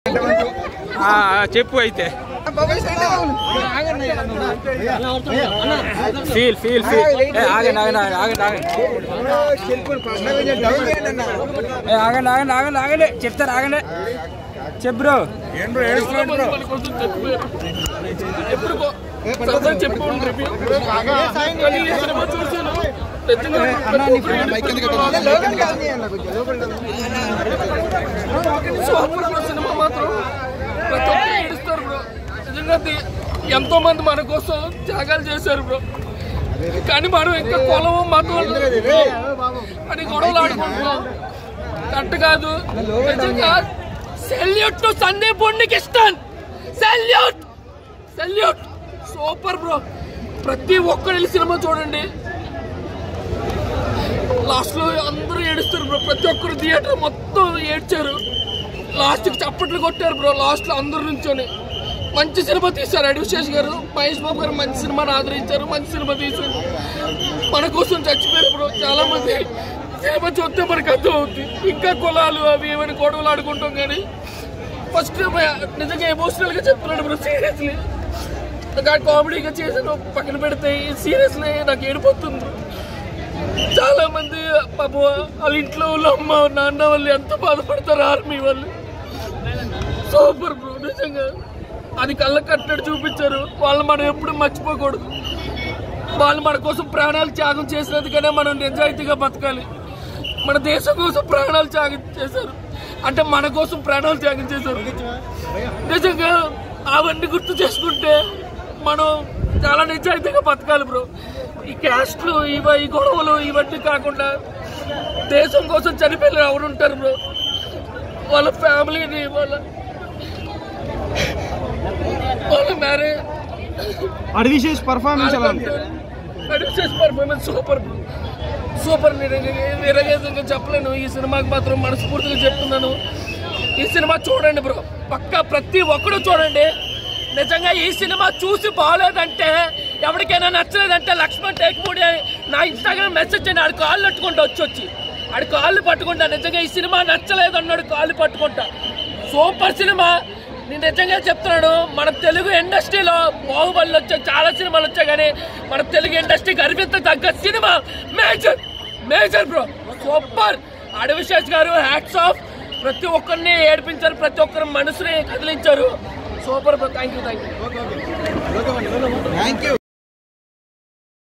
చెప్పు అయితే feel feel feel ఆగండి ఆగండి ఆగండి ఆగండి ఆగండి ఆగండి ఆగండి చెప్తారు ఆగండి చెప్పు బ్రో సినిమా మాత్రం ప్రతి ఒక్కరు ఏడుస్తారు బ్రో. నిజంగా ఎంతో మంది మన కోసం త్యాగాలు చేశారు బ్రో. కానీ మనం ఇంకా కులం మతం అని గొడవలు ఆడుకుంటున్నాం. కరెక్ట్ కాదు. నిజంగా salute to Sandeep Unnikrishnan. Salute salute. Super bro. ప్రతి ఒక్కరు సినిమా చూడండి. లాస్ట్ లో అందరూ ఏడుస్తారు బ్రో. ప్రతి ఒక్కరు థియేటర్ మొత్తం ఏడ్చారు. లాస్ట్ కి చప్పట్లు కొట్టారు బ్రో. లాస్ట్ లో అందరు నుంచొని మంచి సినిమా తీశారు. అడివిశేష్ గారు, మహేష్ బాబు గారు మంచి సినిమాని ఆదరించారు. మంచి సినిమా తీశారు. మన కోసం చచ్చిపోయారు బ్రో చాలా మంది. సినిమా చూస్తే మనకు అర్థం అవుతుంది. ఇంకా కులాలు అవి ఏమైనా గొడవలు ఆడుకుంటాం. కానీ ఫస్ట్ నిజంగా ఎమోషనల్ గా చెప్తున్నాడు బ్రో. సీరియస్లీ కామెడీగా చేసిన పక్కన పెడితే సీరియస్లీ నాకు ఏడిపోతుంది. చాలా మంది పాప వాళ్ళ ఇంట్లో వాళ్ళ అమ్మ నాన్న వాళ్ళు ఎంత బాధపడతారు. ఆర్మీ వాళ్ళు సూపర్ బ్రో. నిజంగా అది కళ్ళ కట్టడి చూపించారు. వాళ్ళు మనం ఎప్పుడు మర్చిపోకూడదు. వాళ్ళు మన కోసం ప్రాణాలు త్యాగం చేసినందుకనే మనం నిజాయితీగా బతకాలి. మన దేశం కోసం ప్రాణాలు త్యాగం చేశారు అంటే మన కోసం ప్రాణాలు త్యాగం చేశారు. నిజంగా అవన్నీ గుర్తు చేసుకుంటే మనం చాలా నిజాయితీగా బతకాలి బ్రో. ఈ క్యాస్ట్లు ఈ గొడవలు ఇవన్నీ కాకుండా దేశం కోసం చనిపోయిన ఎవరు ఉంటారు బ్రో. వాళ్ళ ఫ్యామిలీని వాళ్ళ marriage Adivi Sesh performance super bro. Super. నిరగేతంగా చెప్పలేను. ఈ సినిమాకి మాత్రం మనస్ఫూర్తిగా చెప్తున్నాను. ఈ సినిమా చూడండి బ్రో. పక్కా ప్రతి ఒక్కరు చూడండి. నిజంగా ఈ సినిమా చూసి బాగోలేదంటే ఎవరికైనా నచ్చలేదంటే లక్ష్మణ్ టేక్మూడి నా ఇన్స్టాగ్రామ్ మెసేజ్ చేయండి. ఆడి కాళ్ళు పట్టుకుంటా వచ్చి ఆడి కాళ్ళు పట్టుకుంటా. నిజంగా ఈ సినిమా నచ్చలేదు అన్నాడు కాళ్ళు పట్టుకుంటా. Super cinema. నేను నిజంగా చెప్తున్నాను. మన తెలుగు ఇండస్ట్రీలో బాహుబలి వచ్చాయి, చాలా సినిమాలు వచ్చాయి. కానీ మన తెలుగు ఇండస్ట్రీ గర్వించదగ్గ cinema major major bro. Super. Adivi Sesh గారు హ్యాట్స్ ఆఫ్. ప్రతి ఒక్కరిని ఏడిపించారు. ప్రతి ఒక్కరి మనసుని కదిలించారు. Super bro. Thank you.